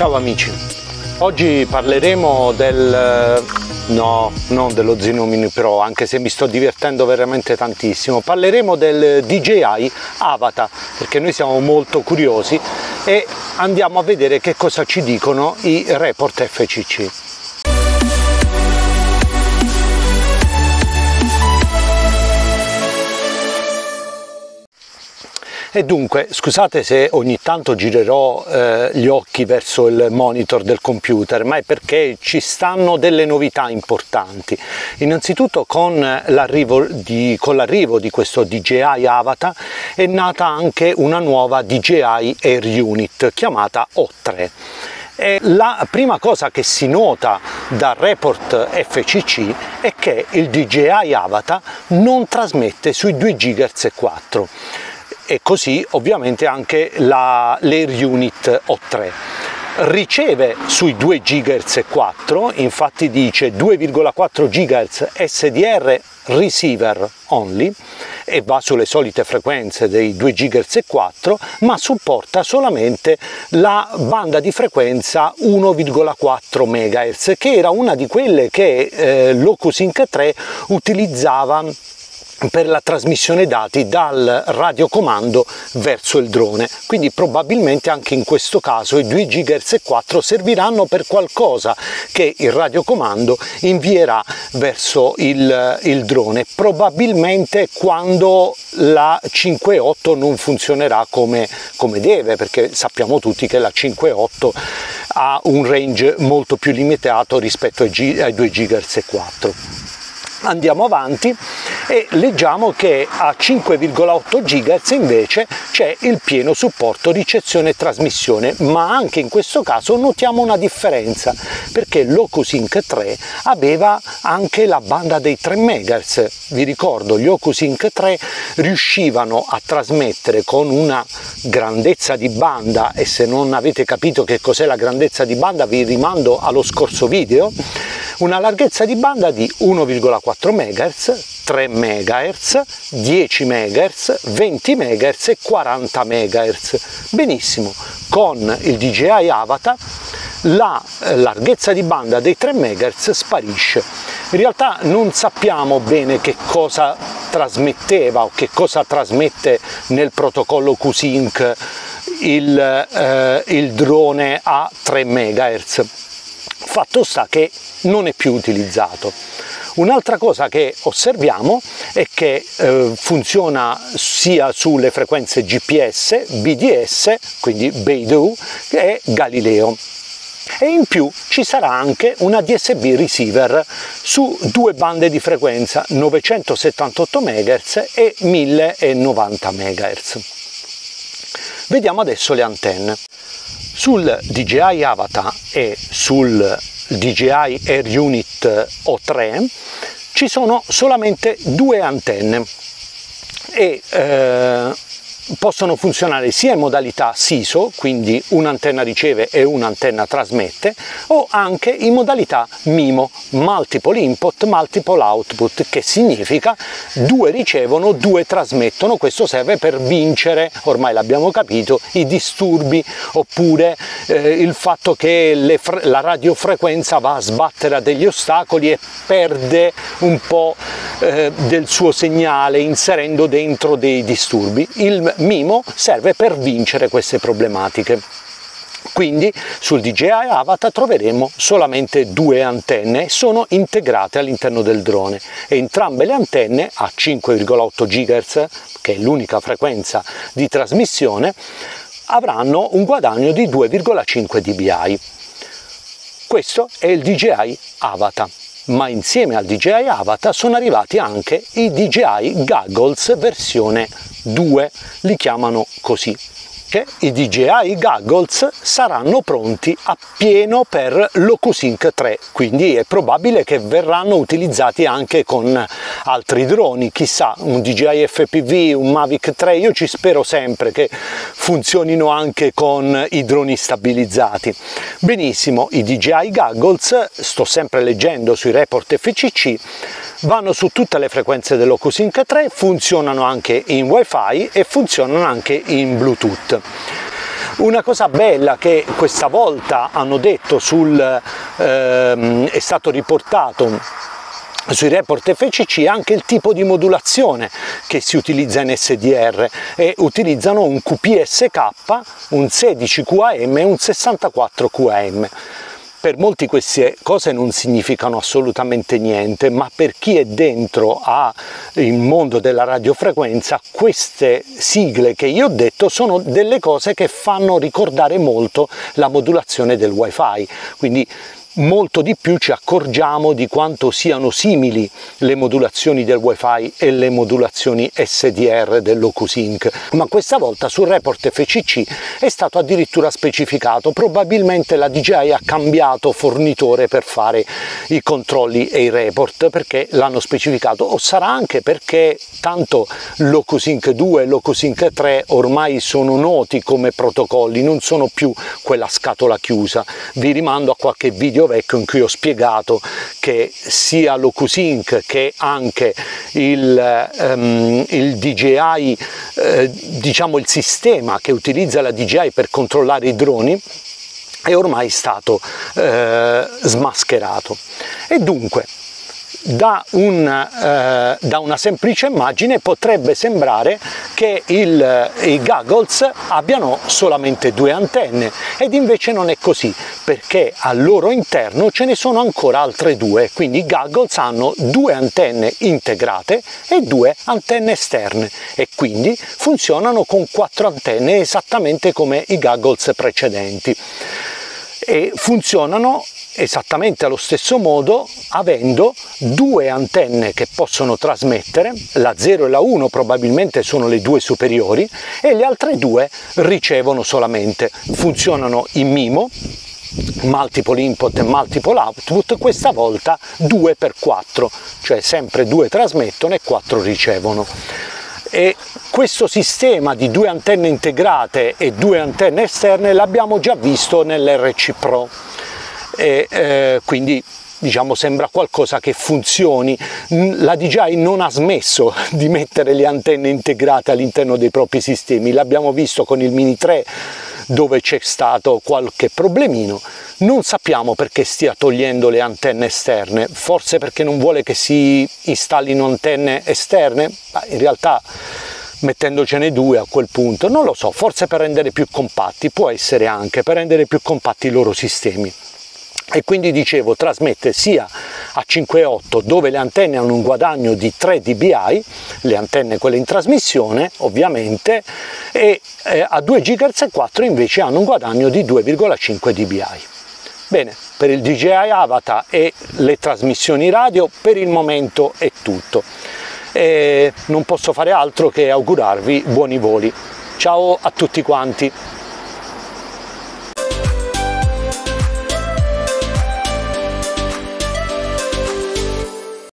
Ciao amici, oggi parleremo non dello Xenomini Pro, anche se mi sto divertendo veramente tantissimo. Parleremo del DJI Avata, perché noi siamo molto curiosi e andiamo a vedere che cosa ci dicono i report FCC. E dunque, scusate se ogni tanto girerò gli occhi verso il monitor del computer, ma è perché ci stanno delle novità importanti. Innanzitutto con l'arrivo di questo DJI Avata è nata anche una nuova DJI Air Unit chiamata O3. E la prima cosa che si nota dal report FCC è che il DJI Avata non trasmette sui 2 GHz e 4. E così ovviamente anche l'Air Unit O3 riceve sui 2 GHz e 4, infatti dice 2,4 GHz SDR receiver only e va sulle solite frequenze dei 2 GHz e 4, ma supporta solamente la banda di frequenza 1,4 MHz, che era una di quelle che Locusync 3 utilizzava per la trasmissione dati dal radiocomando verso il drone. Quindi probabilmente anche in questo caso i 2 GHz e 4 serviranno per qualcosa che il radiocomando invierà verso il drone, probabilmente quando la 5.8 non funzionerà come deve, perché sappiamo tutti che la 5.8 ha un range molto più limitato rispetto ai 2 GHz e 4. Andiamo avanti e leggiamo che a 5,8 GHz invece c'è il pieno supporto ricezione e trasmissione, ma anche in questo caso notiamo una differenza, perché Locusync 3 aveva anche la banda dei 3 MHz. Vi ricordo, gli Locusync 3 riuscivano a trasmettere con una grandezza di banda, e se non avete capito che cos'è la grandezza di banda vi rimando allo scorso video, una larghezza di banda di 1,4 MHz, 3 MHz, 10 MHz, 20 MHz e 40 MHz. Benissimo, con il DJI Avata la larghezza di banda dei 3 MHz sparisce. In realtà non sappiamo bene che cosa trasmetteva o che cosa trasmette nel protocollo QSync il drone a 3 MHz. Fatto sta che non è più utilizzato. Un'altra cosa che osserviamo è che funziona sia sulle frequenze GPS, BDS, quindi Beidou, e Galileo. E in più ci sarà anche una DSB receiver su 2 bande di frequenza, 978 MHz e 1090 MHz. Vediamo adesso le antenne. Sul DJI Avata e sul DJI Air Unit O3 ci sono solamente 2 antenne e possono funzionare sia in modalità SISO, quindi un'antenna riceve e un'antenna trasmette, o anche in modalità MIMO, Multiple Input, Multiple Output, che significa 2 ricevono, 2 trasmettono. Questo serve per vincere, ormai l'abbiamo capito, i disturbi oppure il fatto che la radiofrequenza va a sbattere a degli ostacoli e perde un po' del suo segnale inserendo dentro dei disturbi. Il MIMO serve per vincere queste problematiche. Quindi sul DJI Avata troveremo solamente 2 antenne e sono integrate all'interno del drone, e entrambe le antenne a 5,8 GHz, che è l'unica frequenza di trasmissione, avranno un guadagno di 2,5 dBi. Questo è il DJI Avata. Ma insieme al DJI Avata sono arrivati anche i DJI Goggles versione 2, li chiamano così. che i DJI Goggles saranno pronti appieno per Locusync 3, quindi è probabile che verranno utilizzati anche con altri droni, chissà, un DJI FPV, un Mavic 3, io ci spero sempre che funzionino anche con i droni stabilizzati. Benissimo, i DJI Goggles, sto sempre leggendo sui report FCC, vanno su tutte le frequenze del Locusync 3, funzionano anche in Wi-Fi e funzionano anche in Bluetooth. Una cosa bella che questa volta hanno detto è stato riportato sui report FCC anche il tipo di modulazione che si utilizza in SDR, e utilizzano un QPSK, un 16 QAM e un 64 QAM. Per molti queste cose non significano assolutamente niente, ma per chi è dentro il mondo della radiofrequenza, queste sigle che io ho detto sono delle cose che fanno ricordare molto la modulazione del Wi-Fi, quindi molto di più ci accorgiamo di quanto siano simili le modulazioni del Wi-Fi e le modulazioni SDR dell'OcuSync, ma questa volta sul report FCC è stato addirittura specificato. Probabilmente la DJI ha cambiato fornitore per fare i controlli e i report, perché l'hanno specificato, o sarà anche perché tanto l'OcuSync 2 e l'OcuSync 3 ormai sono noti come protocolli, non sono più quella scatola chiusa. Vi rimando a qualche video vecchio in cui ho spiegato che sia l'OcuSync che anche il DJI, diciamo il sistema che utilizza la DJI per controllare i droni, è ormai stato smascherato. E dunque da una semplice immagine potrebbe sembrare che i goggles abbiano solamente due antenne, ed invece non è così, perché al loro interno ce ne sono ancora altre due, quindi i goggles hanno due antenne integrate e due antenne esterne, e quindi funzionano con 4 antenne esattamente come i goggles precedenti, e funzionano esattamente allo stesso modo avendo due antenne che possono trasmettere. La 0 e la 1 probabilmente sono le due superiori, e le altre due ricevono solamente. Funzionano in MIMO, multiple input e multiple output, questa volta 2x4, cioè sempre 2 trasmettono e 4 ricevono. E questo sistema di 2 antenne integrate e 2 antenne esterne l'abbiamo già visto nell'RC Pro, e quindi diciamo sembra qualcosa che funzioni. La DJI non ha smesso di mettere le antenne integrate all'interno dei propri sistemi, l'abbiamo visto con il Mini 3 dove c'è stato qualche problemino. Non sappiamo perché stia togliendo le antenne esterne, forse perché non vuole che si installino antenne esterne, ma in realtà mettendocene due a quel punto, non lo so, forse per rendere più compatti, può essere anche per rendere più compatti i loro sistemi. E quindi dicevo, trasmette sia a 5.8 dove le antenne hanno un guadagno di 3 dBi, le antenne quelle in trasmissione ovviamente, e a 2 GHz e 4 invece hanno un guadagno di 2,5 dBi. Bene, per il DJI Avata e le trasmissioni radio per il momento è tutto. E non posso fare altro che augurarvi buoni voli. Ciao a tutti quanti!